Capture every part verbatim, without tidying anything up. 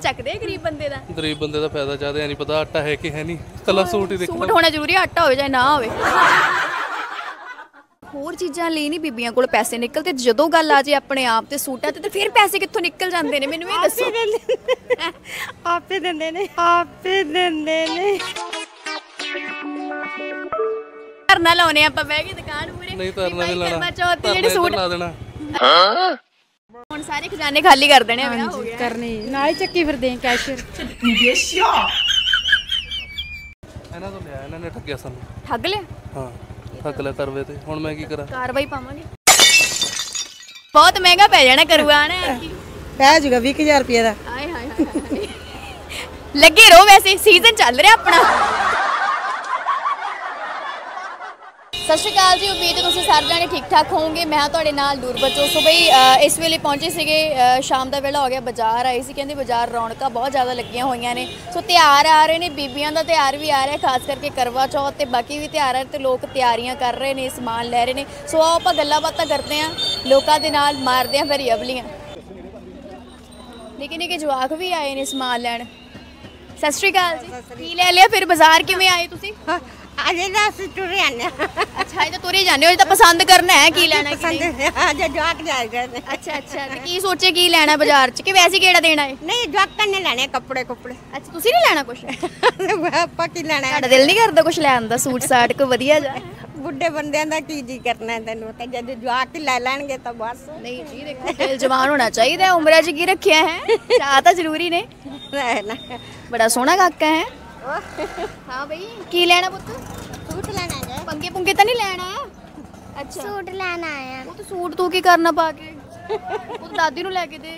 ਚੱਕਦੇ ਆ ਗਰੀਬ ਬੰਦੇ ਦਾ। ਗਰੀਬ ਬੰਦੇ ਦਾ ਫਾਇਦਾ ਚਾਹਦੇ ਨਹੀਂ ਪਤਾ ਆਟਾ ਹੈ ਕਿ ਹੈ ਨਹੀਂ, ਕੱਲਾ ਸੂਟ ਹੀ ਦੇਖਣਾ। ਸੂਟ ਹੋਣਾ ਜ਼ਰੂਰੀ, ਆਟਾ ਹੋਵੇ ਚਾਹੇ ਨਾ ਹੋਵੇ। ਹੋਰ ਚੀਜ਼ਾਂ ਲਈ ਨਹੀਂ ਬੀਬੀਆਂ ਕੋਲ ਪੈਸੇ ਨਿਕਲਦੇ, ਜਦੋਂ ਗੱਲ ਆ ਜੇ ਆਪਣੇ ਆਪ ਤੇ ਸੂਟਾਂ ਤੇ, ਤੇ ਫਿਰ ਪੈਸੇ ਕਿੱਥੋਂ ਨਿਕਲ ਜਾਂਦੇ ਨੇ? ਮੈਨੂੰ ਇਹ ਦੱਸੋ। ਆਪੇ ਦਿੰਦੇ ਨੇ, ਆਪੇ ਦਿੰਦੇ ਨੇ। ਧਰਨਾ ਲਾਉਣੇ ਆਪਾਂ ਬਹਿ ਕੇ ਦੁਕਾਨ ਮੂਰੇ। ਨਹੀਂ ਧਰਨਾ ਨਹੀਂ ਲਾਉਣਾ, ਚੌਥੀ ਜਿਹੜੇ ਸੂਟ ਲਾ ਦੇਣਾ। ਹੁਣ ਸਾਰੇ ਖਜ਼ਾਨੇ ਖਾਲੀ ਕਰ ਦੇਣੇ ਆ। ਹੋ ਗਿਆ ਕਰਨੀ ਨਾਲ ਹੀ ਚੱਕੀ ਫਿਰਦੇ ਆ ਕੈਸ਼ੀਅਰ। ਇਹਨਾਂ ਤੋਂ ਲਿਆ, ਇਹਨਾਂ ਨੇ ਠੱਗਿਆ ਸਾਨੂੰ। ਠੱਗ ਲਿਆ? ਹਾਂ ਠੱਗ ਲਿਆ ਕਰਵੇ ਤੇ। ਹੁਣ ਮੈਂ ਕੀ ਕਰਾਂ? ਕਾਰਵਾਈ ਪਾਵਾਂਗੇ। ਬਹੁਤ ਮਹਿੰਗਾ ਪੈ ਜਾਣਾ ਕਰਵਾ ਨਾ। ਪੈ ਜੂਗਾ ਵੀਹ ਹਜ਼ਾਰ ਰੁਪਏ ਦਾ। ਹਾਏ ਹਾਏ ਹਾਏ, ਲੱਗੇ ਰਹੋ। ਵੈਸੇ ਸੀਜ਼ਨ ਚੱਲ ਰਿਹਾ ਆਪਣਾ। ਸਤਿ ਸ਼੍ਰੀ ਅਕਾਲ ਜੀ, ਉਮੀਦ ਹੈ ਤੁਸੀਂ ਸਾਰੇ ਜਾਣੇ ਠੀਕ ਠਾਕ ਹੋਵੋਗੇ। ਮੈਂ ਤੁਹਾਡੇ ਨਾਲ ਨੂਰ ਬੱਚੋ। ਸੋ ਬਈ ਇਸ ਵੇਲੇ ਪਹੁੰਚੇ ਸੀਗੇ, ਸ਼ਾਮ ਦਾ ਵੇਲਾ ਹੋ ਗਿਆ, ਬਾਜ਼ਾਰ ਆਏ ਸੀ। ਕਹਿੰਦੇ ਬਾਜ਼ਾਰ ਰੌਣਕਾਂ ਬਹੁਤ ਜ਼ਿਆਦਾ ਲੱਗੀਆਂ ਹੋਈਆਂ ਨੇ। ਸੋ ਤਿਉਹਾਰ ਆ ਰਹੇ ਨੇ, ਬੀਬੀਆਂ ਦਾ ਤਿਉਹਾਰ ਵੀ ਆ ਰਿਹਾ, ਖਾਸ ਕਰਕੇ ਕਰਵਾ ਚੌਥ ਤੇ ਬਾਕੀ ਵੀ ਤਿਉਹਾਰ ਆ ਤੇ ਲੋਕ ਤਿਆਰੀਆਂ ਕਰ ਰਹੇ ਨੇ, ਸਮਾਨ ਲੈ ਰਹੇ ਨੇ। ਸੋ ਆਓ ਆਪਾਂ ਗੱਲਾਂ ਬਾਤਾਂ ਕਰਦੇ ਹਾਂ ਲੋਕਾਂ ਦੇ ਨਾਲ, ਮਾਰਦੇ ਹਾਂ ਫਿਰ ਅਵਲੀਆਂ। ਨਿੱਕੇ ਨਿੱਕੇ ਜਵਾਕ ਵੀ ਆਏ ਨੇ ਸਮਾਨ ਲੈਣ। ਸਤਿ ਸ਼੍ਰੀ ਅਕਾਲ ਜੀ, ਕੀ ਲੈ ਲਿਆ ਫਿਰ? ਬਾਜ਼ਾਰ ਕਿਵੇਂ ਆਏ ਤੁਸੀਂ? ਅਜੇ ਤਾਂ ਅਸੀਂ ਤੁਰੇ ਆਨੇ। ਅੱਛਾ, ਇਹ ਤਾਂ ਤੁਰੇ ਜਾਂਦੇ ਹੋ, ਇਹ ਤਾਂ ਪਸੰਦ ਕਰਨਾ ਹੈ ਕੀ ਲੈਣਾ ਕੀ ਨਹੀਂ। ਅਜੇ ਜਵਾਕ ਜਾਏ ਗਏ ਨੇ। ਅੱਛਾ ਅੱਛਾ, ਤੇ ਕੀ ਸੋਚੇ ਕੀ ਲੈਣਾ ਬਾਜ਼ਾਰ 'ਚ, ਕਿ ਵੈਸੇ ਕਿਹੜਾ ਦੇਣਾ ਹੈ? ਨਹੀਂ ਜਵਾਕਾਂ ਨੇ ਲੈਣੇ ਕੱਪੜੇ ਕੁੱਪੜੇ। ਅੱਛਾ, ਤੁਸੀਂ ਨਹੀਂ ਲੈਣਾ ਕੁਛ? ਆਪਾਂ ਕੀ ਲੈਣਾ? ਤੁਹਾਡਾ ਦਿਲ ਨਹੀਂ ਕਰਦਾ ਕੁਛ ਲੈਣ ਦਾ? ਸੂਟ ਸਾਟ ਕੋ ਵਧੀਆ ਜਾ। ਬੁੱਢੇ ਬੰਦਿਆਂ ਦਾ ਕੀ ਜੀ ਕਰਨਾ ਤੈਨੂੰ ਤਾਂ, ਜਦ ਜਵਾਕ ਹੀ ਲੈ ਲੈਣਗੇ ਤਾਂ ਬਸ। ਨਹੀਂ ਜੀ, ਦੇਖੋ ਦਿਲ ਜਵਾਨ ਹੋਣਾ ਚਾਹੀਦਾ। ਉਮਰਾਂ 'ਚ ਕੀ ਰੱਖਿਆ ਹੈ, ਚਾਹ ਤਾਂ ਜ਼ਰੂਰੀ ਨੇ। ਬੜਾ ਸੋਹਣਾ ਕਾਕਾ ਹੈ। ਹਾਂ ਬਈ, ਕੀ ਲੈਣਾ ਪੁੱਤ? ਸੂਟ ਲੈਣਾ ਹੈ। ਪੰਗੇ ਪੁੰਗੇ ਤਾਂ ਨਹੀਂ ਲੈਣਾ? ਅੱਛਾ, ਸੂਟ ਲੈਣਾ ਆਇਆ। ਉਹ ਤਾਂ ਸੂਟ ਤੂੰ ਕੀ ਕਰਨਾ ਪਾ ਕੇ? ਉਹ ਦਾਦੀ ਨੂੰ ਲੈ ਕੇ ਦੇ।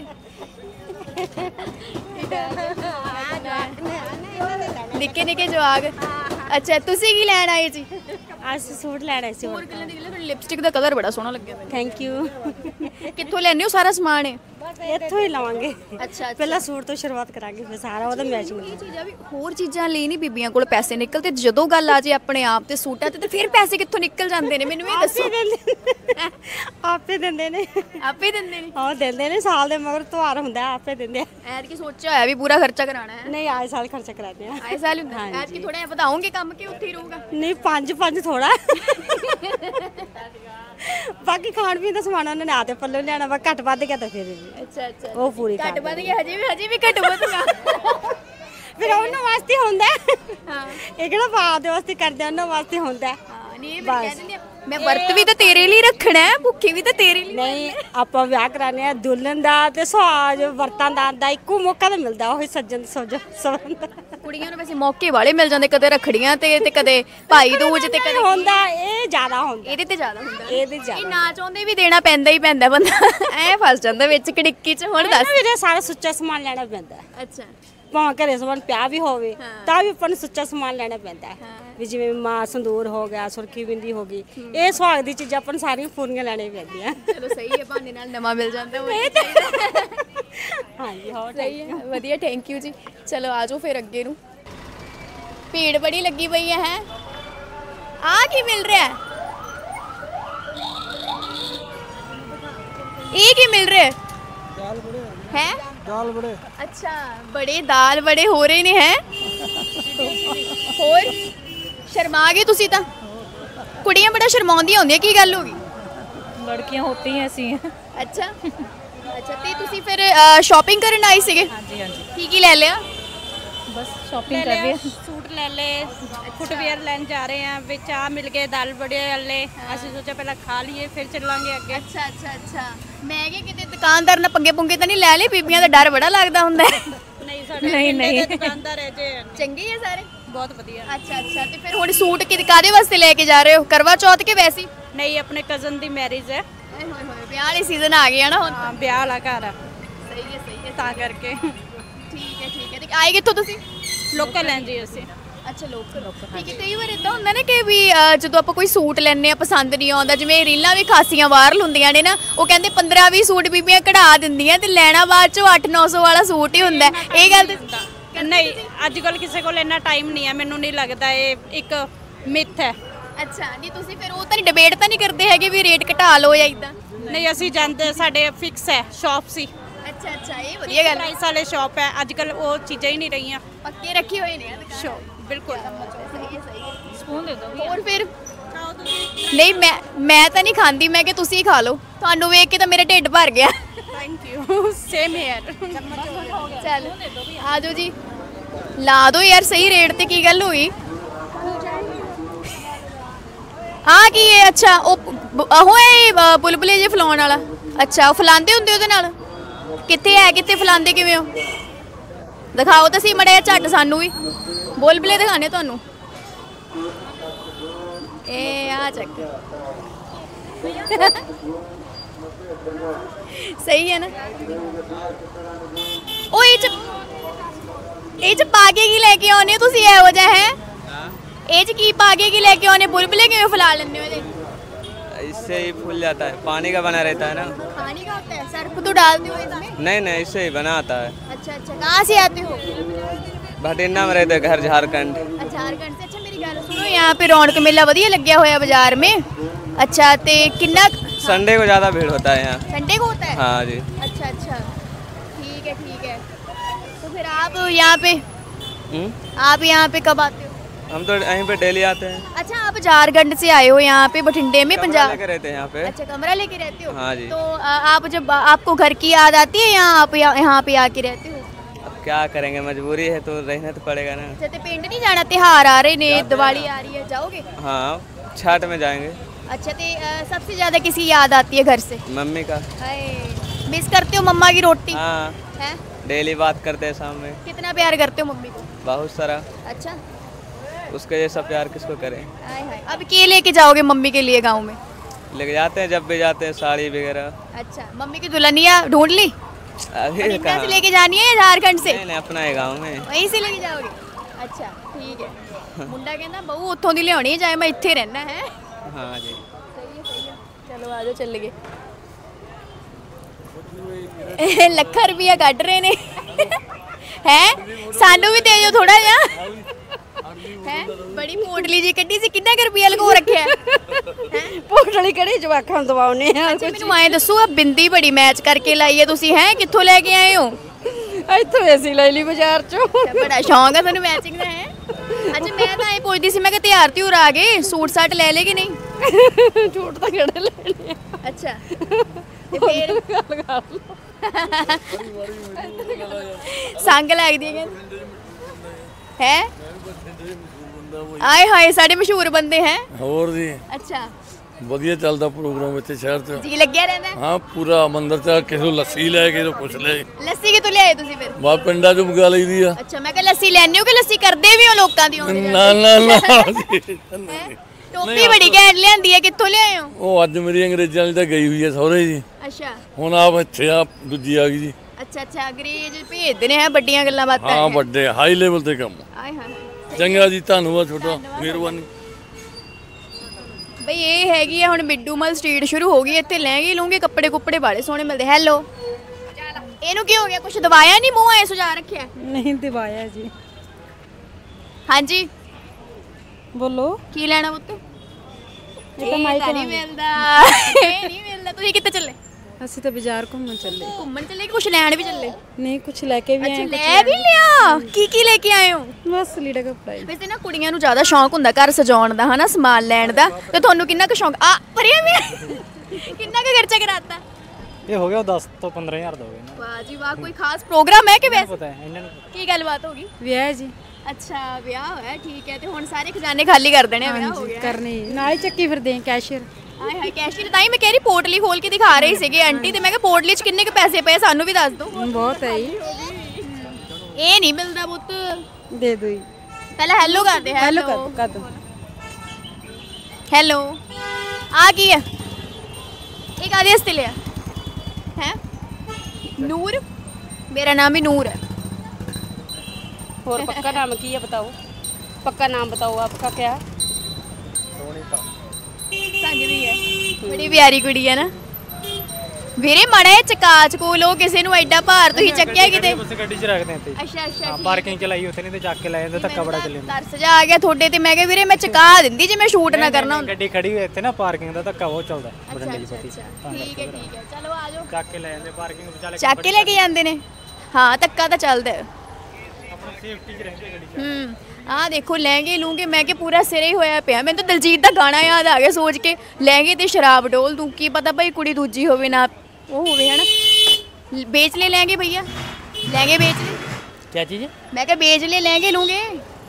ਨਿੱਕੇ ਨਿੱਕੇ ਜਵਾਕ। ਅੱਛਾ, ਤੁਸੀਂ ਕੀ ਲੈਣ ਆਏ ਜੀ? ਅਸੀਂ ਸੂਟ ਲੈਣਾ ਸੀ। ਹੋਰ ਗੱਲਾਂ ਦੀ ਗੱਲ, ਲਿਪਸਟਿਕ ਦਾ ਕਲਰ ਬੜਾ ਸੋਹਣਾ ਲੱਗਿਆ ਮੈਨੂੰ। Thank you. ਕਿੱਥੋਂ ਲੈਣੇ ਹੋ ਸਾਰਾ ਸਮਾਨ? ਹੈ ਇੱਥੋਂ ਹੀ ਲਵਾਂਗੇ। ਅੱਛਾ, ਪਹਿਲਾਂ ਸੂਟ ਤੋਂ ਸ਼ੁਰੂਆਤ ਕਰਾਂਗੇ, ਫਿਰ ਸਾਰਾ ਉਹਦਾ ਮੈਚਿੰਗ। ਇਹ ਚੀਜ਼ਾਂ ਵੀ, ਹੋਰ ਚੀਜ਼ਾਂ ਲਈ ਨਹੀਂ ਬੀਬੀਆਂ ਕੋਲ ਪੈਸੇ ਨਿਕਲਦੇ, ਜਦੋਂ ਗੱਲ ਆ ਜੇ ਆਪਣੇ ਆਪ ਤੇ ਸੂਟਾਂ ਤੇ, ਤੇ ਫਿਰ ਪੈਸੇ ਕਿੱਥੋਂ ਨਿਕਲ ਜਾਂਦੇ ਨੇ? ਮੈਨੂੰ ਇਹ ਦੱਸੋ। ਆਪੇ ਦਿੰਦੇ ਨੇ। ਆਪੇ ਦਿੰਦੇ ਨੇ? ਹਾਂ ਦਿੰਦੇ ਨੇ, ਸਾਲ ਦੇ ਮਗਰ ਤਿਉਹਾਰ ਹੁੰਦਾ, ਆਪੇ ਦਿੰਦੇ ਆ। ਐਤਕੀ ਸੋਚਿਆ ਹੋਇਆ ਵੀ ਪੂਰਾ ਖਰਚਾ ਕਰਾਣਾ ਹੈ? ਨਹੀਂ ਆਏ ਸਾਲ ਖਰਚਾ ਕਰਾਦੇ ਆ। ਆਏ ਸਾਲ ਹੁੰਦਾ? ਐਤਕੀ ਥੋੜਾ ਜਿਹਾ ਵਧਾਉਂਗੇ ਕੰਮ ਕਿ ਉੱਥੇ ਹੀ ਰਹੂਗਾ? ਨਹੀਂ ਪੰਜ ਪੰਜ ਥੋੜਾ। ਬਾਕੀ ਖਾਣ ਪੀਣ ਦਾ ਸਮਾਨ ਉਹਨਾਂ ਨੇ ਆਦੇ ਪੱਲੇ ਲਿਆਣਾ, ਵਾ ਘੱਟ ਵੱਧ ਗਿਆ ਤਾਂ ਫਿਰ ਅੱਛਾ ਅੱਛਾ, ਉਹ ਪੂਰੀ ਘੱਟ ਵੱਧ ਗਿਆ। ਹਜੇ ਵੀ ਹਜੇ ਵੀ ਘੱਟ ਵੱਧ ਗਿਆ। ਫਿਰ ਉਹਨਾਂ ਵਾਸਤੇ ਹੁੰਦਾ। ਹਾਂ, ਇਹ ਕਿਹੜਾ ਬਾਪ ਦੇ ਵਾਸਤੇ ਕਰਦੇ, ਉਹਨਾਂ ਵਾਸਤੇ ਹੁੰਦਾ। ਹਾਂ, ਨਹੀਂ ਮੈਂ ਕਹਿ ਦਿੰਦੀ ਆ, ਮੈਂ ਵਰਤ ਵੀ ਤਾਂ ਤੇਰੇ ਲਈ ਰੱਖਣਾ ਹੈ, ਭੁੱਖੀ ਵੀ ਤਾਂ ਤੇਰੇ ਲਈ। ਨਹੀਂ, ਆਪਾਂ ਵਿਆਹ ਕਰਾਨੇ ਆ ਦੁਲਹਨ ਦਾ ਤੇ ਸੁਹਾਜ ਵਰਤਾਂ ਦਾ ਦਾ ਇੱਕੋ ਮੌਕਾ ਤਾਂ ਮਿਲਦਾ, ਉਹ ਸੱਜਣ ਸੋਜ ਸਬੰਧ। ਕੁੜੀਆਂ ਨੂੰ ਵੈਸੇ ਮੌਕੇ ਵਾਲੇ ਮਿਲ ਜਾਂਦੇ, ਕਦੇ ਰੱਖੜੀਆਂ ਤੇ ਤੇ ਕਦੇ ਭਾਈ ਦੂਜ ਤੇ ਕਦੇ ਹੁੰਦਾ। ਇਹ ਜ਼ਿਆਦਾ ਹੁੰਦਾ, ਇਹਦੇ ਤੇ ਜ਼ਿਆਦਾ ਹੁੰਦਾ। ਇਹਦੇ ਇਹ ਜ਼ਿਆਦਾ ਨਾ ਚਾਹੁੰਦੇ ਵੀ ਦੇਣਾ ਪੈਂਦਾ ਹੀ ਪੈਂਦਾ, ਬੰਦਾ ਐ ਫਸ ਜਾਂਦਾ ਵਿੱਚ ਕੜਿੱਕੀ 'ਚ। ਹੁਣ ਦੱਸ। ਵੀਰੇ ਸਾਰਾ ਸੁੱਚਾ ਸਮਾਨ ਲੈਣਾ ਪੈਂਦਾ। ਅੱਛਾ, ਭਾਵੇਂ ਘਰੇ ਸਮਾਨ ਪਿਆ ਵੀ ਹੋਵੇ ਤਾਂ ਵੀ ਆਪਾਂ ਨੂੰ ਸੁੱਚਾ ਸਮਾਨ ਲੈਣਾ ਪੈਂਦਾ ਹੈ। ਵੀ ਜਿਵੇਂ ਮਾਂ ਸੰਦੂਰ ਹੋ ਗਿਆ, ਸੁਰਖੀ ਬਿੰਦੀ ਹੋ ਗਈ, ਇਹ ਸੁਹਾਗ ਦੀ ਚੀਜ਼ਾਂ ਆਪਾਂ ਨੂੰ ਸਾਰੀਆਂ ਪੂਰੀਆਂ ਲੈਣੀਆਂ ਪੈਂਦੀਆਂ। ਚਲੋ ਸਹੀ ਹੈ, ਬਹਾਨੇ ਨਾਲ ਨਵਾਂ ਮਿਲ ਜਾਂਦਾ। ਹਾਂਜੀ ਹੋਰ ਸਹੀ ਹੈ, ਵਧੀਆ, ਥੈਂਕ ਯੂ ਜੀ। ਚਲੋ ਆ ਜਾਓ ਫਿਰ ਅੱਗੇ ਨੂੰ। ਭੀੜ ਬੜੀ ਲੱਗੀ ਪਈ ਹੈ। ਹੈ ਆ ਕੀ ਮਿਲ ਰਿਹਾ? ਇਹ ਕੀ ਮਿਲ ਰਿਹਾ ਹੈ? ਦਾਲ ਬੜੇ। ਅੱਛਾ, ਬੜੇ ਦਾਲ ਬੜੇ ਹੋ ਰਹੇ ਨੇ। ਹੈ ਹੋਰ ਸ਼ਰਮਾ ਗਏ ਤੁਸੀਂ ਤਾਂ? ਕੁੜੀਆਂ ਬੜਾ ਸ਼ਰਮਾਉਂਦੀਆਂ ਹੁੰਦੀਆਂ, ਕੀ ਗੱਲ ਹੋ ਗਈ? ਲੜਕੀਆਂ ਹੋਤੀਆਂ ਅਸੀਂ। ਅੱਛਾ ਅੱਛਾ, ਤੇ ਤੁਸੀਂ ਫਿਰ ਸ਼ਾਪਿੰਗ ਕਰਨ ਆਏ ਸੀਗੇ? ਹਾਂਜੀ ਹਾਂਜੀ, ਕੀ ਕੀ ਲੈ ਲਿਆ? ਬਸ ਸ਼ਾਪਿੰਗ ਕਰ ਰਹੇ। ਸੂਟ ਲੈ ਲੈ, ਫੁੱਟਵੇਅਰ ਲੈਣ ਜਾ ਰਹੇ ਆ, ਵਿੱਚ ਆ ਮਿਲ ਗਏ ਦਾਲ ਬੜੇ ਵਾਲੇ। ਅਸੀਂ ਸੋਚਿਆ ਪਹਿਲਾਂ ਖਾ ਲਈਏ ਫਿਰ ਚੱਲਾਂਗੇ ਅੱਗੇ। ਅੱਛਾ ਅੱਛਾ ਅੱਛਾ, ਮੈਂ ਕਿ ਕਿਤੇ ਦੁਕਾਨਦਾਰ ਨਾਲ ਪੰਗੇ ਪੁੰਗੇ ਤਾਂ ਨਹੀਂ ਲੈ ਲਏ? ਬੀਬੀਆਂ ਦਾ ਡਰ ਬੜਾ ਲੱਗਦਾ ਹੁੰਦਾ ਹੈ। ਨਹੀਂ ਸਾਡੇ ਨਹੀਂ ਨਹੀਂ ਦੁਕਾਨਦਾਰ ਹੈ ਜੇ ਚੰਗੇ ਆ ਸਾਰੇ? ਬਹੁਤ ਵਧੀਆ। ਅੱਛਾ ਅੱਛਾ, ਤੇ ਫਿਰ ਹੁਣ ਸੂਟ ਕਿ ਕਾਦੇ ਵਾਸਤੇ ਲੈ ਕੇ ਜਾ ਰਹੇ ਹੋ? ਕਰਵਾ ਚੌਥ ਕੇ ਵੈਸੀ? ਨਹੀਂ, ਆਪਣੇ ਕਜ਼ਨ ਦੀ ਮੈਰਿਜ ਹੈ। ਓਏ ਹੋਏ ਹੋਏ, ਵਿਆਹ ਵਾਲੀ ਸੀਜ਼ਨ ਆ ਗਿਆ ਨਾ ਹੁਣ। ਹਾਂ, ਵਿਆਹ ਵਾਲਾ ਘਰ ਆ, ਸਹੀ ਹੈ ਸਹੀ ਹੈ, ਤਾਂ ਕਰਕੇ। ਠੀਕ ਹੈ ਠੀਕ ਹੈ। ਤੇ ਆਏ ਕਿੱਥੋਂ ਤੁਸੀਂ? ਲੋਕਲ ਹੈ ਜੀ ਅਸੀਂ। ਅੱਛਾ, ਲੋਕਲ ਲੋਕਲ। ਠੀਕ ਹੈ, ਕਈ ਵਾਰ ਇਦਾਂ ਹੁੰਦਾ ਨਾ ਕਿ ਵੀ ਜਦੋਂ ਆਪਾਂ ਕੋਈ ਸੂਟ ਲੈਣੇ ਆ ਪਸੰਦ ਨਹੀਂ ਆਉਂਦਾ, ਜਿਵੇਂ ਰੀਲਾਂ ਵੀ ਖਾਸੀਆਂ ਵਾਇਰਲ ਹੁੰਦੀਆਂ ਨੇ ਨਾ, ਉਹ ਕਹਿੰਦੇ ਪੰਦਰਾਂ ਵੀਹ ਸੂਟ ਬੀਬੀਆਂ ਕਢਾ ਦਿੰਦੀਆਂ ਤੇ ਲੈਣਾ ਬਾਅਦ ਚੋਂ ਅੱਠ ਨੌ ਸੌ ਵਾਲਾ ਸੂਟ ਹੀ ਹੁੰਦਾ। ਇਹ ਗੱਲ ਤੇ ਨਹੀਂ, ਅੱਜ ਕੱਲ ਕਿਸੇ ਕੋਲ ਇੰਨਾ ਟਾਈਮ ਨਹੀਂ ਹੈ, ਮੈਨੂੰ ਨਹੀਂ ਲੱਗਦਾ। ਇਹ ਇੱਕ ਮਿਥ ਹੈ। ਅੱਛਾ, ਨਹੀਂ ਤੁਸੀਂ ਫਿਰ ਉਹ ਤਾਂ ਨਹੀਂ ਡਿਬੇਟ ਤਾਂ ਨਹੀਂ ਕਰਦੇ ਹੈਗੇ ਵੀ ਰੇਟ ਘਟਾ ਲਓ ਜਾਂ ਇਦਾਂ? ਨਹੀਂ, ਅਸੀਂ ਜਾਂਦੇ, ਸਾਡੇ ਫਿਕਸ ਹੈ ਸ਼ਾਪ ਸੀ। ਅੱਛਾ ਅੱਛਾ ਇਹ ਵਧੀਆ ਗੱਲ ਹੈ। ਪ੍ਰਾਈਸ ਵਾਲੇ ਸ਼ਾਪ ਹੈ ਅੱਜ ਕੱਲ ਉਹ ਚੀਜ਼ਾਂ ਹੀ ਨਹੀਂ ਰਹੀਆਂ ਪੱਕੇ ਰੱਖੇ ਹੋਏ ਨੇ ਦੁਕਾਨ ਸ਼ਾਪ ਬਿਲਕੁਲ ਸਹੀ ਹੈ ਸਹੀ ਹੈ ਸਪੂਨ ਦੇ ਦੋ ਹੋਰ ਫਿਰ ਨਹੀਂ ਮੈਂ ਮੈਂ ਤਾਂ ਨਹੀਂ ਖਾਂਦੀ ਮੈਂ ਕਿ ਤੁਸੀਂ ਖਾ ਲਓ ਤੁਹਾਨੂੰ ਵੇਖ ਕੇ ਤਾਂ ਮੇਰਾ ਢਿੱਡ ਭਰ ਗਿਆ ਥੈਂਕ ਯੂ ਸੇਮ ਹੇਅਰ ਚੱਲ ਆ ਜਾਓ ਜੀ ਲਾ ਦਿਓ ਯਾਰ ਸਹੀ ਰੇਟ ਤੇ ਕੀ ਗੱਲ ਹੋਈ ਹਾਂ ਕੀ ਹੈ ਅੱਛਾ ਉਹ ਬ- ਉਹ ਹੈ ਬੁਲਬੁਲੇ ਜੇ ਫਲਾਉਣ ਵਾਲਾ ਅੱਛਾ ਉਹ ਫਲਾਉਂਦੇ ਹੁੰਦੇ ਉਹਦੇ ਨਾਲ ਕਿੱਥੇ ਹੈ ਕਿੱਥੇ ਫਲਾਉਂਦੇ ਕਿਵੇਂ ਹੋ ਦਿਖਾਓ ਤਾਂ ਸਹੀ ਮੜਿਆ ਝੱਟ ਸਾਨੂੰ ਵੀ ਬੁਲਬੁਲੇ ਦਿਖਾਣੇ ਤੁਹਾਨੂੰ ਇਹ ਆ ਚੱਕ ਸਹੀ ਹੈ ਨਾ ਉਹ ਇਹ ਚ ਇਹ ਚ ਪਾ ਕੇ ਕੀ ਲੈ ਕੇ ਆਉਨੇ ਹੋ ਤੁਸੀਂ ਇਹੋ ਜਿਹਾ ਹੈ ਇਹ ਚ ਕੀ ਪਾ ਕੇ ਕੀ ਲੈ ਕੇ ਆਉਨੇ ਬੁਲਬੁਲੇ ਕਿਵੇਂ ਫੈਲਾ ਲੈਂਦੇ ਹੋ ਇਹਦੇ इससे ही फूल जाता है पानी का बना रहता है ना पानी का होता है सर्फ तो डालते हो इसमें नहीं नहीं इससे ही बना आता है अच्छा अच्छा कहाँ से आते हो भटिंडा में रहते हैं घर झारखंड अच्छा झारखंड से अच्छा मेरी गल सुनो यहाँ पे रौनक मेला वधिया लग्या होया बाजार में अच्छा ते किन्ना संडे को ज़्यादा भीड़ होता है यहाँ संडे को होता है हाँ जी अच्छा अच्छा ठीक है ठीक है तो फिर आप यहाँ पे हम्म? आप यहाँ पे कब आते हो हम तो यहीं पे डेली आते हैं अच्छा आप झारखंड से आए हो यहाँ पे बठिंडे में कमरा पंजाब लेके रहते हैं यहाँ पे अच्छा कमरा लेके रहते हो हाँ जी। तो आ, आप जब आपको घर की याद आती है यहाँ आप यहाँ यहाँ पे आके रहते हो अब क्या करेंगे मजबूरी है तो रहना तो पड़ेगा ना अच्छा ते पिंड नहीं जाना त्योहार आ रहे ने दिवाली आ रही है जाओगे हाँ छठ में जाएंगे अच्छा ते आ, सबसे ज्यादा किसकी याद आती है घर से मम्मी का हाय मिस करते हो मम्मा की रोटी हाँ हैं डेली बात करते हैं शाम में कितना प्यार करते हो मम्मी को बहुत सारा अच्छा उसके जैसा प्यार किसको करें हाय हाय अब के लेके जाओगे मम्मी के लिए गाँव में लेके जाते हैं जब भी जाते हैं साड़ी वगैरह अच्छा मम्मी की दुल्हनिया ढूंढ ली अभी बठिंडा कहाँ से लेके जानी है या झारखंड से नहीं नहीं अपना है गाँव में वहीं से लेके जाओगे अच्छा ठीक है मुंडा कहना बहू उत्थों दी लियानी है चाहे मैं इत्थे रहना है हाँ जी सही है सही है चलो आ जाओ चल गए ਲੱਖਾਂ ਰੁਪਇਆ ਕੱਢ ਰਹੇ ਨੇ ਹੈ ਸਾਨੂੰ ਵੀ ਦੇ ਦਿਓ ਥੋੜਾ ਜਿਹਾ ਹੈ ਬੜੀ ਮੋਡਲੀ ਜੀ ਕੱਢੀ ਸੀ ਕਿੰਨਾ ਕੁ ਰੁਪਇਆ ਲਗੋ ਰੱਖਿਆ ਹੈ ਪੋਟਲੀ ਕਿਹੜੀ ਜਵਾਕਾਂ ਨੂੰ ਦਵਾਉਨੇ ਆ ਅੱਛਾ ਮੈਨੂੰ ਆਏ ਦੱਸੋ ਆ ਬਿੰਦੀ ਬੜੀ ਮੈਚ ਕਰਕੇ ਲਾਈ ਹੈ ਤੁਸੀਂ ਹੈ ਕਿੱਥੋਂ ਲੈ ਕੇ ਆਏ ਹੋ ਇੱਥੋਂ ਅਸੀਂ ਲੈ ਲਈ ਬਾਜ਼ਾਰ ਚੋਂ ਬੜਾ ਸ਼ੌਂਕ ਹੈ ਤੁਹਾਨੂੰ ਮੈਚਿੰਗ ਦਾ ਹੈ ਅੱਛਾ ਮੈਂ ਤਾਂ ਇਹ ਪੁੱਛਦੀ ਸੀ ਮੈਂ ਕਿ ਤਿਆਰ ਤਿਉਰ ਆ ਗਏ ਸੂਟ ਸਾਟ ਲੈ ਲੇ ਕਿ ਨਹੀਂ ਝੂਠ ਤਾਂ ਕਿਹੜੇ ਲੈਣੇ ਆ ਅੱਛਾ ਤੇ ਫੇਰ ਗੱਲ ਕਰ ਲਓ ਸੰਗ ਲੱਗਦੀ ਹੈ ਹੈ ਆਏ ਹਾਏ ਸਾਡੇ ਮਸ਼ਹੂਰ ਬੰਦੇ ਹੈ ਹੋਰ ਜੀ ਅੱਛਾ ਵਧੀਆ ਚੱਲਦਾ ਪ੍ਰੋਗਰਾਮ ਇੱਥੇ ਸ਼ਹਿਰ 'ਚ ਜੀ ਲੱਗਿਆ ਰਹਿੰਦਾ ਹਾਂ ਪੂਰਾ ਮੰਦਰ 'ਚ ਕਿਸੇ ਨੂੰ ਲੱਸੀ ਲੈ ਕੇ ਪੁੱਛ ਲੈ ਲੱਸੀ ਕਿਤੋਂ ਲਿਆਏ ਤੁਸੀਂ ਫਿਰ ਬਾ ਪਿੰਡਾਂ 'ਚ ਮੰਗਾ ਲਈਦੀ ਆ ਅੱਛਾ ਮੈਂ ਕਿਹਾ ਲੱਸੀ ਲੈਣੇ ਹੋ ਕਿ ਲੱਸੀ ਕਰਦੇ ਵੀ ਹੋ ਲੋਕਾਂ ਦੀ ਆਉਂਦੇ ਨਾ ਨਾ ਨਾ ਜੀ। ਟੋਪੀ ਬੜੀ ਘੈਂਟ ਲਿਆਂਦੀ ਹੈ ਕਿੱਥੋਂ ਲਿਆਏ ਹੋ ਉਹ ਅੱਜ ਮੇਰੀ ਅੰਗਰੇਜ਼ਾਂ ਵਾਲੀ ਤਾਂ ਗਈ ਹੋਈ ਹੈ ਸਹੁਰੇ ਜੀ ਅੱਛਾ ਹੁਣ ਆਪ ਇੱਥੇ ਆ ਦੂਜੀ ਆ ਗਈ ਜੀ ਅੱਛਾ ਅੱਛਾ ਅੰਗਰੇਜ਼ ਭੇਜਦੇ ਨੇ ਹੈ ਵੱਡੀਆਂ ਗੱਲਾਂ ਬਾਤਾਂ ਹਾਂ ਹੈ। ਵੱਡੇ ਹਾਈ ਲੈਵਲ ਤੇ ਕੰਮ ਆਏ ਹਾਏ ਚੰਗਾ ਜੀ ਧੰਨਵਾਦ ਛੋਟਾ ਮਿਹਰਬਾਨੀ ਬਈ ਇਹ ਹੈਗੀ ਆ ਹੁਣ ਮਿੱਡੂਮਲ ਸਟਰੀਟ ਸ਼ੁਰੂ ਹੋ ਗਈ ਇੱਥੇ ਲਹਿੰਗੇ ਲੂੰਗੇ ਕੱਪੜੇ ਕੁੱਪੜੇ ਬਾਲੇ ਸੋਹਣੇ ਮਿਲਦੇ ਹੈਲੋ ਇਹਨੂੰ ਕੀ ਹੋ ਗਿਆ ਕੁਝ ਦਵਾਇਆ ਨਹੀਂ ਮੂੰਹ ਐ ਸੁਜਾ ਰੱਖਿਆ ਨਹੀਂ ਦਿਵਾਇਆ ਜੀ ਹਾਂਜੀ ਬੋਲੋ ਕੀ ਲੈਣਾ ਪੁੱਤ ਇਹ ਤਾਂ ਮਾਈਕ ਨਹੀਂ ਮਿਲਦਾ ਇਹ ਨਹੀਂ ਮਿਲਦਾ ਤੁਸੀਂ ਕਿੱਥੇ ਚੱਲੇ ਅਸੀਂ ਤਾਂ ਬਾਜ਼ਾਰ ਘੁੰਮਣ ਚੱਲੇ ਘੁੰਮਣ ਚੱਲੇ ਕਿ ਕੁਝ ਲੈਣ ਵੀ ਚੱਲੇ ਨਹੀਂ ਕੁਝ ਲੈ ਕੇ ਵੀ ਅੱਛਾ ਆਏ ਲੈ ਵੀ ਲਿਆ ਕੀ ਕੀ ਲੈ ਕੇ ਆਏ ਹੋ ਬਸ ਲੀੜਾ ਕੱਪੜਾ ਹੀ ਵੈਸੇ ਨਾ ਕੁੜੀਆਂ ਨੂੰ ਜ਼ਿਆਦਾ ਸ਼ੌਂਕ ਹੁੰਦਾ ਘਰ ਸਜਾਉਣ ਦਾ ਹਨਾ ਸਮਾਨ ਲੈਣ ਦਾ ਤੇ ਤੁਹਾਨੂੰ ਕਿੰਨਾ ਕੁ ਸ਼ੌਂਕ ਆ ਪਰਿਆ ਵੀ ਕਿੰਨਾ ਕੁ ਖਰਚਾ ਕਰਾਤਾ ਇਹ ਹੋ ਗਿਆ ਦਸ ਤੋਂ ਪੰਦਰਾਂ ਹਜ਼ਾਰ ਦਾ ਹੋ ਗਿਆ ਨਾ ਵਾਹ ਜੀ ਵਾਹ ਕੋਈ ਖਾਸ ਪ੍ਰੋਗਰਾਮ ਹੈ ਕਿ ਵੈਸੇ ਪਤਾ ਹੈ ਇਹਨਾਂ ਨੂੰ ਕੀ ਗੱਲਬਾਤ ਹੋ ਗਈ ਵਿਆਹ ਜੀ ਅੱਛਾ ਵਿਆਹ ਹੋਇਆ ਠੀਕ ਹੈ ਤੇ ਹੁਣ ਸਾਰੇ ਖਜ਼ਾਨੇ ਖਾਲੀ ਕਰ ਦੇਣੇ ਆ ਵਿਆਹ ਹੋ ਗਿਆ ਕਰਨੀ ਨਾਲ ਹੀ ਚੱਕੀ ਫਿਰਦੇ ਕੈਸ਼ੀਅਰ ਹਾਏ ਹਾਏ ਕੈਸ਼ੀਅਰ ਤਾਂ ਹੀ ਮੈਂ ਕਹਿ ਰਹੀ ਪੋਟਲੀ ਖੋਲ ਕੇ ਦਿਖਾ ਰਹੀ ਸੀਗੇ ਆਂਟੀ ਤੇ ਮੈਂ ਕਿਹਾ ਪੋਟਲੀ 'ਚ ਕਿੰਨੇ ਕੁ ਪੈਸੇ ਪਏ ਸਾਨੂੰ ਵੀ ਦੱਸ ਦਿਓ ਬਹੁਤ ਹੈ ਜੀ ਇਹ ਨਹੀਂ ਮਿਲਦਾ ਪੁੱਤ ਦੇ ਦੋ ਜੀ ਪਹਿਲਾਂ ਹੈਲੋ ਕਰਦੇ ਹੈਲੋ ਹੈਲੋ ਕਰ ਦੋ ਹੈਲੋ ਆ ਕੀ ਹੈ ਇਹ ਕਾਹਦੇ ਵਾਸਤੇ ਲਿਆ ਹੈ ਨੂਰ ਮੇਰਾ ਨਾਮ ਹੀ ਨੂਰ है और पक्का नाम की है बताओ पक्का नाम बताओ आपका क्या है संगदी है बड़ी प्यारी कुड़ी है ना ਵੀਰੇ ਮਾੜਾ ਜਿਹਾ ਚਕਾ ਚਕੂ ਲੋ ਕਿਸੇ ਨੂੰ ਐਡਾ ਭਾਰ ਤੁਸੀਂ ਚੱਕਿਆ ਕਿਤੇ ਬਸ ਗੱਡੀ 'ਚ ਰੱਖਦੇ ਆ ਤੇ ਅੱਛਾ ਅੱਛਾ ਹਾਂ ਪਾਰਕਿੰਗ ਚ ਲਾਈ ਉੱਥੇ ਨਹੀਂ ਤੇ ਚੱਕ ਕੇ ਲੈ ਜਾਂਦੇ ਧੱਕਾ ਬੜਾ ਚੱਲੇ ਤਰਸ ਜਾ ਆ ਗਿਆ ਤੁਹਾਡੇ ਤੇ। ਮੈਂ ਕਿਹਾ ਵੀਰੇ ਮੈਂ ਚਕਾ ਦਿੰਦੀ ਜੇ ਮੈਂ ਸ਼ੂਟ ਨਾ ਕਰਨਾ ਹੁੰਦਾ। ਗੱਡੀ ਖੜੀ ਹੋਈ ਇੱਥੇ ਨਾ ਪਾਰਕਿੰਗ ਦਾ ਧੱਕਾ ਬਹੁਤ ਚੱਲਦਾ ਅੱਛਾ ਬਠਿੰਡੇ ਦੀ ਅੱਛਾ ਪੱਤੀ ਅੱਛਾ ਠੀਕ ਹੈ ਠੀਕ ਹੈ ਚਲੋ ਆ ਜਾਓ। ਚੱਕ ਕੇ ਲੈ ਜਾਂਦੇ ਪਾਰਕਿੰਗ ਵਿੱਚ ਚੱਲ ਚੱਕ ਕੇ ਲੈ ਕੇ ਜਾਂਦੇ ਨੇ। ਹਾਂ ਧੱਕਾ ਤਾਂ ਚੱਲਦਾ ਹੈ। ਆਪਣਾ ਸੇਫਟੀ 'ਚ ਰਹਿੰਦੇ ਗੱਡੀ 'ਚ। ਹੂੰ ਆਹ ਦੇਖੋ ਲਹਿੰਗੇ ਲੂੰਗੇ ਮੈਂ ਕਿ ਪੂਰਾ ਸਿਰੇ ਹੀ ਹੋਇਆ ਪਿਆ। ਮੈਨੂੰ ਤਾਂ ਦਲਜੀਤ ਦਾ ਗਾਣਾ ਯਾਦ ਆ ਗਿਆ ਸੋਚ ਕੇ ਲਹਿੰਗੇ ਤੇ ਸ਼ਰਾਬ ਡੋਲ ਦੂੰ। ਕੀ ਪਤਾ ਭਾਈ ਕੁੜੀ ਦੂਜੀ ਹੋਵੇ ਨਾ ਉਹ ਹੋਵੇ ਹਨਾ। बेच ले लहंगे भैया लहंगे बेच ले। क्या चीज़? मैं क्या बेच ले लहंगे लूंगे।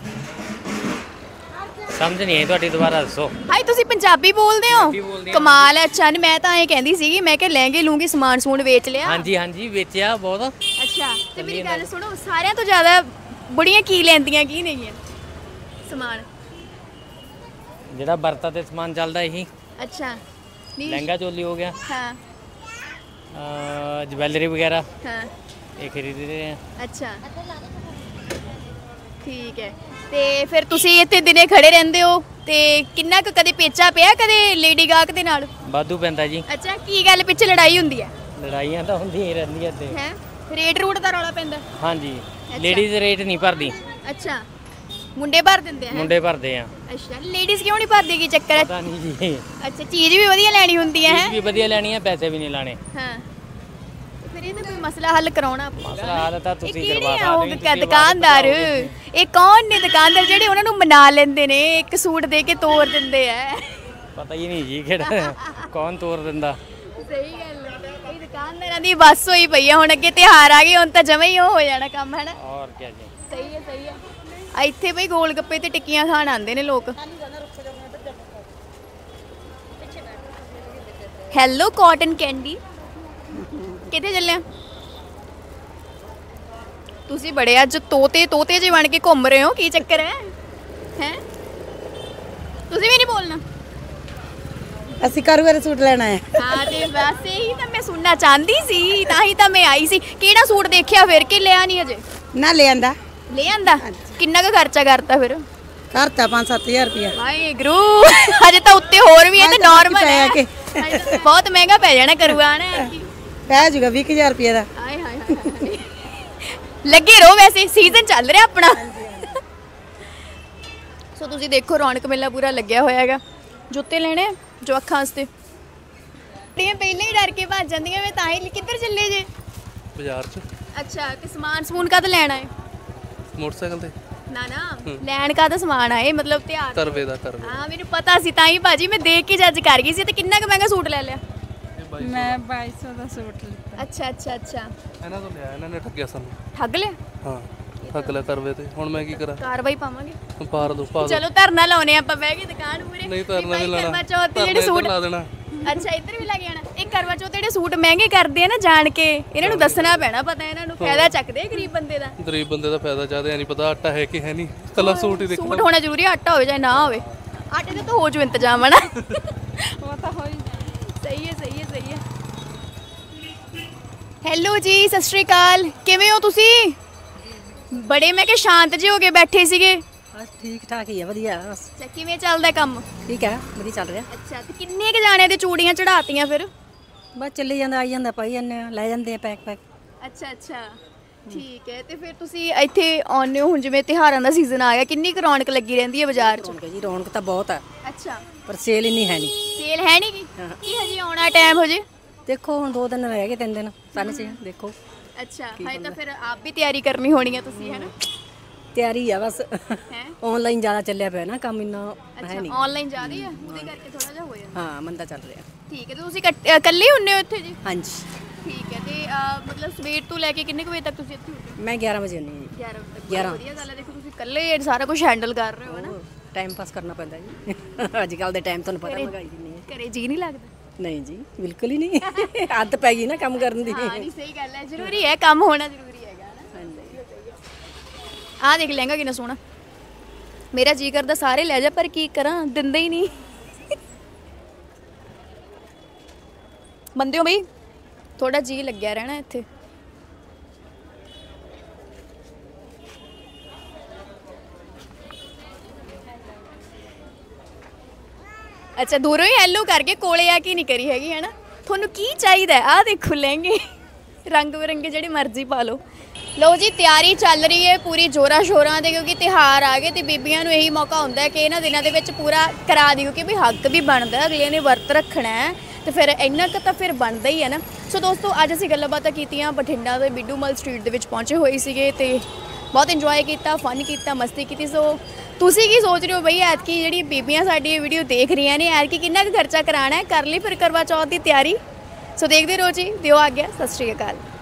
ਸਮਝ ਨਹੀਂ ਆਈ ਤੁਹਾਡੀ ਦੁਬਾਰਾ ਦੱਸੋ। ਹਾਈ ਤੁਸੀਂ ਪੰਜਾਬੀ ਬੋਲਦੇ ਹੋ ਕਮਾਲ ਹੈ। ਅੱਛਾ ਮੈਂ ਤਾਂ ਐਂ ਕਹਿੰਦੀ ਸੀਗੀ ਮੈਂ ਕਿ ਲਹਿੰਗੇ ਲੂੰਗੀ ਸਮਾਨ ਸਮੂਨ ਵੇਚ ਲਿਆ। ਹਾਂਜੀ ਹਾਂਜੀ ਵੇਚਿਆ ਬਹੁਤ। ਅੱਛਾ ਤੇ ਮੇਰੀ ਗੱਲ ਸੁਣੋ ਸਾਰਿਆਂ ਤੋਂ ਜ਼ਿਆਦਾ ਬੁੜੀਆਂ ਕੀ ਲੈਂਦੀਆਂ ਕੀ ਨਹੀਂ ਸਮਾਨ ਜਿਹੜਾ ਵਰਤਾ ਤੇ ਸਮਾਨ ਚੱਲਦਾ ਇਹੀ। ਅੱਛਾ ਲਹਿੰਗਾ ਚੋਲੀ ਹੋ ਗਿਆ। ਹਾਂ ज्वेलरी वगैरह हाँ ये खरीद रहे हैं। अच्छा ठीक है ਤੇ ਫਿਰ ਤੁਸੀਂ ਇੱਥੇ ਦਿਨੇ ਖੜੇ ਰਹਿੰਦੇ ਹੋ ਤੇ ਕਿੰਨਾ ਕੁ ਕਦੇ ਪੇਚਾ ਪਿਆ ਕਦੇ ਲੇਡੀ ਗਾਹਕ ਦੇ ਨਾਲ? ਵਾਧੂ ਪੈਂਦਾ ਜੀ। ਅੱਛਾ ਕੀ ਗੱਲ ਪਿੱਛੇ ਲੜਾਈ ਹੁੰਦੀ ਹੈ? ਲੜਾਈਆਂ ਤਾਂ ਹੁੰਦੀਆਂ ਹੀ ਰਹਿੰਦੀਆਂ ਤੇ ਹੈ ਰੇਟ ਰੂਟ ਦਾ ਰੌਲਾ ਪੈਂਦਾ? ਹਾਂਜੀ ਲੇਡੀਜ਼ ਰੇਟ ਨਹੀਂ ਭਰਦੀ। ਅੱਛਾ ਮੁੰਡੇ ਭਰ ਦਿੰਦੇ ਆ? ਮੁੰਡੇ ਭਰਦੇ ਆ। ਅੱਛਾ ਲੇਡੀਜ਼ ਕਿਉਂ ਨਹੀਂ ਭਰਦੀ ਕੀ ਚੱਕਰ ਹੈ? ਪਤਾ ਨਹੀਂ ਜੀ। ਅੱਛਾ ਚੀਜ਼ ਵੀ ਵਧੀਆ ਲੈਣੀ ਹੁੰਦੀ ਹੈ? ਚੀਜ਼ ਵੀ ਵਧੀਆ ਲੈਣੀ ਹੈ ਪੈਸੇ ਵੀ ਨਹੀਂ ਲਾਣੇ। ਹਾਂ ਫਿਰ ਇਹ ਤਾਂ ਕੋਈ ਮਸਲਾ ਹੱਲ ਕਰਾਉਣਾ ਪਊਗਾ। ਮਸਲਾ ਹੱਲ ਤਾਂ ਤੁਸੀਂ ਕਰਵਾ ਸਕਦੇ ਹੋ। ਦੁਕਾਨਦਾਰ ਇਹ ਕੌਣ ਨੇ ਦੁਕਾਨਦਾਰ ਜਿਹੜੇ ਉਹਨਾਂ ਨੂੰ ਮਨਾ ਲੈਂਦੇ ਨੇ ਇੱਕ ਸੂਟ ਦੇ ਕੇ ਤੋੜ ਦਿੰਦੇ ਆ? ਪਤਾ ਹੀ ਨਹੀਂ ਜੀ ਕਿਹੜਾ ਕੌਣ ਤੋੜ ਦਿੰਦਾ। ਸਹੀ ਗੱਲ ਹੈ ਇਹ ਦੁਕਾਨਦਾਰਾਂ ਦੀ ਬਸ ਹੋਈ ਪਈ ਆ। ਹੁਣ ਅੱਗੇ ਤਿਉਹਾਰ ਆ ਗਏ ਹੁਣ ਤਾਂ ਜਮਾਂ ਹੀ ਉਹ ਹੋ ਜਾਣਾ ਕੰਮ ਹੈ ਨਾ। ਹੋਰ ਕੀ ਜੀ ਸਹੀ ਹੈ ਸਹੀ ਹੈ। ਇੱਥੇ ਬਈ ਗੋਲ ਗੱਪੇ ਤੇ ਟਿੱਕੀਆਂ ਖਾਣ ਆਉਂਦੇ ਨੇ ਲੋਕ। ਹੈਲੋ ਕਾਟਨ ਕੈਂਡੀ ਕਿੱਥੇ ਚੱਲਿਆ ਤੁਸੀਂ? ਬੜੇ ਅੱਜ ਤੋਤੇ ਤੋਤੇ ਜਿਹੇ ਬਣ ਕੇ ਘੁੰਮ ਰਹੇ ਹੋ ਕੀ ਚੱਕਰ ਹੈ? ਹੈ ਤੁਸੀਂ ਵੀ ਨਹੀਂ ਬੋਲਣਾ? ਅਸੀਂ ਕਾਰੂਗਰ ਸੂਟ ਲੈਣਾ ਹੈ। ਹਾਂ ਤੇ ਵੈਸੇ ਹੀ ਤਾਂ ਮੈਂ ਸੁਣਨਾ ਚਾਹੁੰਦੀ ਸੀ ਤਾਂ ਹੀ ਤਾਂ ਮੈਂ ਆਈ ਸੀ। ਕਿਹੜਾ ਸੂਟ ਦੇਖਿਆ ਫਿਰ ਕਿ ਲਿਆ ਨਹੀਂ ਅਜੇ? ਨਾ ਲੈ ਆਂਦਾ। ਲੈ ਆਂਦਾ? ਕਿੰਨਾ ਕੁ ਖਰਚਾ ਕਰਤਾ ਫਿਰ? ਕਰਤਾ ਪੰਜ ਸੱਤ ਹਜ਼ਾਰ ਰੁਪਇਆ। ਵਾਹਿਗੁਰੂ ਹਜੇ ਤਾਂ ਉੱਤੇ ਹੋਰ ਵੀ ਹੈ ਤੇ ਨਾਰਮਲ ਹੈ। ਬਹੁਤ ਮਹਿੰਗਾ ਪੈ ਜਾਣਾ ਕਰੂਆ ਨਾ। ਪੈ ਜੂਗਾ ਵੀਹ ਹਜ਼ਾਰ ਰੁਪਏ ਦਾ। ਹਾਏ ਹਾਏ ਹਾਏ ਲੱਗੇ ਰਹੋ ਵੈਸੇ ਸੀਜ਼ਨ ਚੱਲ ਰਿਹਾ ਆਪਣਾ। ਸੋ ਤੁਸੀਂ ਦੇਖੋ ਰੌਣਕ ਮੇਲਾ ਪੂਰਾ ਲੱਗਿਆ ਹੋਇਆ ਹੈਗਾ। ਜੁੱਤੇ ਲੈਣੇ ਜੋ ਅੱਖਾਂ ਵਾਸਤੇ ਇਹ ਪਹਿਲਾਂ ਹੀ ਡਰ ਕੇ ਭੱਜ ਜਾਂਦੀਆਂ। ਮੈਂ ਤਾਂ ਹੀ ਕਿੱਧਰ ਚੱਲੇ ਜੇ? ਬਾਜ਼ਾਰ 'ਚ। ਅੱਛਾ ਤੇ ਸਮਾਨ ਸਮੂਨ ਕਦ ਲੈਣਾ ਹੈ? ਮੋਟਰਸਾਈਕਲ ਤੇ। ਨਾ ਨਾ ਲੈਣ ਕਾ ਦਾ ਸਮਾਨ ਆਏ ਮਤਲਬ ਤਿਆਰ ਕਰਵੇ ਦਾ ਕਰਵੇ। ਹਾਂ ਮੈਨੂੰ ਪਤਾ ਸੀ ਤਾਂ ਹੀ ਭਾਜੀ ਮੈਂ ਦੇਖ ਕੇ ਜੱਜ ਕਰ ਗਈ ਸੀ। ਤੇ ਕਿੰਨਾ ਕੁ ਮਹਿੰਗਾ ਸੂਟ ਲੈ ਲਿਆ? ਮੈਂ ਬਾਈ ਸੌ ਦਾ ਸੂਟ ਲਿੱਤਾ। ਅੱਛਾ ਅੱਛਾ ਅੱਛਾ ਇਹਨਾਂ ਤੋਂ ਲਿਆ ਇਹਨਾਂ ਨੇ ਠੱਗਿਆ ਸਾਨੂੰ। ਠੱਗ ਲਿਆ? ਹਾਂ ਠੱਗ ਲਿਆ ਕਰਵੇ ਤੇ। ਹੁਣ ਮੈਂ ਕੀ ਕਰਾਂ? ਕਾਰਵਾਈ ਪਾਵਾਂਗੇ। ਪਾਰ ਦੋ ਪਾ ਦੋ। ਚਲੋ ਧਰਨਾ ਲਾਉਨੇ ਆਪਾਂ ਬਹਿ ਕੇ ਦੁਕਾਨ ਮੂਰੇ। ਨਹੀਂ ਧਰਨਾ ਨਹੀਂ ਲਾਉਣਾ। ਕਰਵਾ ਚੌਥ ਤੇ ਜਿਹੜੇ ਸੂਟ ਲਾ ਦੇਣਾ। ਅੱਛਾ ਇੱਧਰ ਵੀ ਲੱਗ ਜਾਣਾ। ਇਹ ਕਰਵਾ ਚੌਥ ਜਿਹੜੇ ਸੂਟ ਮਹਿੰਗੇ ਕਰਦੇ ਆ ਨਾ ਜਾਣ ਕੇ ਇਹਨਾਂ ਨੂੰ ਦੱਸਣਾ ਪੈਣਾ। ਪਤਾ ਇਹਨਾਂ ਨੂੰ ਫਾਇਦਾ ਚੱਕਦੇ ਆ ਗਰੀਬ ਬੰਦੇ ਦਾ। ਗਰੀਬ ਬੰਦੇ ਦਾ ਫਾਇਦਾ ਜ਼ਿਆਦਾ ਨਹੀਂ ਪਤਾ ਆਟਾ ਹੈ ਕਿ ਹੈ ਨਹੀਂ। ਕੱਲਾ ਸੂਟ ਹੀ ਦੇਖੋ। ਸੂਟ ਹੋਣਾ ਜ਼ਰੂਰੀ ਆਟਾ ਹੋਵੇ ਜਾਂ ਨਾ ਹੋਵੇ। ਆਟੇ ਦਾ ਤਾਂ ਹੋ ਜੂ ਇੰਤਜ਼ਾਮ ਹੈ ਨਾ। ਉਹ ਤਾਂ ਹੋਈ। ਸਹੀ ਹੈ ਸਹੀ ਹੈ ਸਹੀ ਹੈ। ਹੈਲੋ ਜੀ ਸਤਿ ਸ਼੍ਰੀ ਅਕਾਲ ਕਿਵੇਂ ਹੋ ਤੁਸੀਂ? ਬੜੇ ਮੈਂ ਕਿ ਸ਼ਾਂਤ ਜਿਹੇ ਹੋ ਕੇ ਬੈਠੇ ਸੀਗੇ। ਬਸ ਠੀਕ ਠਾਕ ਹੀ ਆ ਵਧੀਆ ਬਸ। ਅੱਛਾ ਕਿਵੇਂ ਚੱਲਦਾ ਕੰਮ? ਠੀਕ ਹੈ ਵਧੀਆ ਚੱਲ ਰਿਹਾ। ਅੱਛਾ ਤੇ ਕਿੰਨੇ ਕੁ ਜਾਣੇ ਦੇ ਚੂੜੀਆਂ ਚੜਾਤੀਆਂ ਫਿਰ? ਬਸ ਚੱਲੀ ਜਾਂਦਾ ਆਈ ਜਾਂਦਾ ਪਾਈ ਜਾਂਦੇ ਆ ਲੈ ਜਾਂਦੇ ਆ ਪੈਕ ਪੈਕ। ਅੱਛਾ ਅੱਛਾ ਠੀਕ ਹੈ। ਤੇ ਫਿਰ ਤੁਸੀਂ ਇੱਥੇ ਆਉਂਦੇ ਹੋ ਹੁਣ ਜਿਵੇਂ ਤਿਉਹਾਰਾਂ ਦਾ ਸੀਜ਼ਨ ਆ ਗਿਆ ਕਿੰਨੀ ਕੁ ਰੌਣਕ ਲੱਗੀ ਰਹਿੰਦੀ ਹੈ ਬਾਜ਼ਾਰ 'ਚ? ਰੌਣਕ ਜੀ ਰੌਣਕ ਤਾਂ ਬਹੁਤ ਹੈ ਅੱਛਾ ਪਰ ਸੇਲ ਇੰਨੀ ਹੈ ਨਹੀਂ। ਸੇਲ ਹੈ ਨਹੀਂ ਗੀ? ਕੀ ਹਜੇ ਆਉਣਾ ਟਾਈਮ ਹਜੇ? ਦੇਖੋ ਹੁਣ ਦੋ ਦਿਨ ਰਹਿ ਗਏ ਤਿੰਨ ਦਿਨ ਸਾਢੇ ਛੇ ਦੇਖੋ। ਅੱਛਾ ਹਾਏ ਤਾਂ ਫਿਰ ਆਪ ਵੀ ਤਿਆਰੀ ਕਰਨੀ ਹੋਣੀ ਹੈ ਤੁਸੀਂ ਹੈ ਨਾ? ਤਿਆਰੀ ਆ ਬਸ। ਹੈ ਆਨਲਾਈਨ ਜ਼ਿਆਦਾ ਚੱਲਿਆ ਪਿਆ ਨਾ ਕੰਮ ਇੰਨਾ ਹੈ ਅੱਛਾ ਨਹੀਂ। ਆਨਲਾਈਨ ਜ਼ਿਆਦਾ ਹੈ ਉਹਦੇ ਕਰਕੇ ਥੋੜਾ ਜਿਹਾ ਹੋ ਜਾਂਦਾ। ਹਾਂ ਮੰਦਾ ਚੱਲ ਰਿਹਾ। ਠੀਕ ਹੈ ਤੇ ਤੁਸੀਂ ਇਕੱਠ- ਅ, ਇਕੱਲੇ ਹੁੰਦੇ ਹੋ ਇੱਥੇ ਜੀ? ਹਾਂਜੀ ਠੀਕ ਹੈ ਤੇ ਅ, ਮਤਲਬ ਸਵੇਰ ਤੋਂ ਲੈ ਕੇ ਕਿੰਨੇ ਕੁ ਵਜੇ ਤੱਕ ਤੁਸੀਂ ਇੱਥੇ ਹੁੰਦੇ ਹੋ? ਮੈਂ ਗਿਆਰਾਂ ਵਜੇ ਹੁੰਦੀ ਜੀ। ਗਿਆਰਾਂ ਵਜੇ ਤੱਕ। ਗਿਆਰਾਂ। ਵਧੀਆ ਗੱਲ ਹੈ ਦੇਖੋ ਤੁਸੀਂ ਇਕੱਲੇ ਸਾਰਾ ਕੁਝ ਹੈਂਡਲ ਕਰ ਰਹੇ ਹੋ ਨਾ। ਟਾਈਮ ਪਾਸ ਕਰਨਾ ਪੈਂਦਾ ਜੀ ਅੱਜ ਕੱਲ ਦੇ ਟਾਈਮ ਤੁਹਾਨੂੰ ਪਤਾ ਮਹਿੰਗਾਈ ਕਿੰਨੀ ਹੈ। ਘਰੇ ਜੀ ਨਹੀਂ ਲੱਗਦਾ? ਨਹੀਂ ਜੀ ਬਿਲਕੁਲ ਹੀ ਨਹੀਂ ਹੱਦ ਪੈ ਗਈ ਨਾ ਕੰਮ ਕਰਨ ਦੀ। ਹਾਂ ਨਹੀਂ ਸਹੀ ਗੱਲ ਹੈ ਜ਼ਰੂਰੀ ਹੈ ਕੰਮ ਹੋਣਾ ਜ਼ਰੂਰੀ ਹੈਗਾ ਨਾ। ਆਹ ਦੇਖ ਲਹਿੰਗਾ ਕਿੰਨਾ ਸੋਹਣਾ। ਮੇਰਾ ਜੀ ਕਰਦਾ ਸਾਰੇ ਲੈ ਜਾ ਪਰ ਕੀ ਕਰਾਂ ਦਿੰਦੇ ਹੀ ਨਹੀਂ। ਮੰਨਦੇ ਹੋ ਬਈ ਥੋੜਾ ਜੀ ਲੱਗਿਆ ਰਹਿਣਾ ਇੱਥੇ। ਅੱਛਾ ਦੂਰੋਂ ਹੀ ਹੈਲੋ ਕਰਕੇ ਕੋਲੇ ਆ ਕੇ ਨਹੀਂ ਕਰੀ ਹੈਗੀ ਹੈ ਨਾ? ਤੁਹਾਨੂੰ ਕੀ ਚਾਹੀਦਾ? ਆਹ ਦੇਖੋ ਲਹਿੰਗੇ ਰੰਗ ਬਿਰੰਗੇ ਜਿਹੜੇ ਮਰਜ਼ੀ ਪਾ ਲਓ। ਲਓ ਜੀ ਤਿਆਰੀ ਚੱਲ ਰਹੀ ਹੈ ਪੂਰੀ ਜ਼ੋਰਾਂ ਸ਼ੋਰਾਂ ਦੇ, ਕਿਉਂਕਿ ਤਿਉਹਾਰ ਆ ਗਏ ਤੇ ਬੀਬੀਆਂ ਨੂੰ ਇਹੀ ਮੌਕਾ ਹੁੰਦਾ ਹੈ ਕਿ ਇਹਨਾਂ ਦਿਨਾਂ ਦੇ ਵਿੱਚ ਪੂਰਾ ਕਰਾ ਦਿਓ, ਕਿ ਵੀ ਹੱਕ ਵੀ ਬਣਦਾ, ਅਗਲੇ ਨੇ ਵਰਤ ਰੱਖਣਾ ਹੈ ਤੇ ਫਿਰ ਇੰਨਾ ਕੁ ਤਾਂ ਫਿਰ ਬਣਦਾ ਹੀ ਹੈ ਨਾ। ਸੋ ਦੋਸਤੋ ਅੱਜ ਅਸੀਂ ਗੱਲਾਂ ਬਾਤਾਂ ਕੀਤੀਆਂ, ਬਠਿੰਡਾ ਦੇ ਬਿੱਡੂਮਲ ਸਟਰੀਟ ਦੇ ਵਿੱਚ ਪਹੁੰਚੇ ਹੋਏ ਸੀਗੇ ਤੇ ਬਹੁਤ ਇੰਜੋਏ ਕੀਤਾ, ਫਨ ਕੀਤਾ, ਮਸਤੀ ਕੀਤੀ। ਸੋ ਤੁਸੀਂ ਕੀ ਸੋਚ ਰਹੇ ਹੋ ਬਈ ਐਤਕੀ ਜਿਹੜੀ ਬੀਬੀਆਂ ਸਾਡੀ ਇਹ ਵੀਡੀਓ ਦੇਖ ਰਹੀਆਂ ਨੇ, ਐਤਕੀ ਕਿੰਨਾ ਕੁ ਖਰਚਾ ਕਰਾਉਣਾ ਹੈ? ਕਰ ਲਈ ਫਿਰ ਕਰਵਾ ਚੌਥ ਦੀ ਤਿਆਰੀ। ਸੋ ਦੇਖਦੇ ਰਹੋ ਜੀ, ਦਿਓ ਆ ਗਿਆ। ਸਤਿ ਸ਼੍ਰੀ ਅਕਾਲ।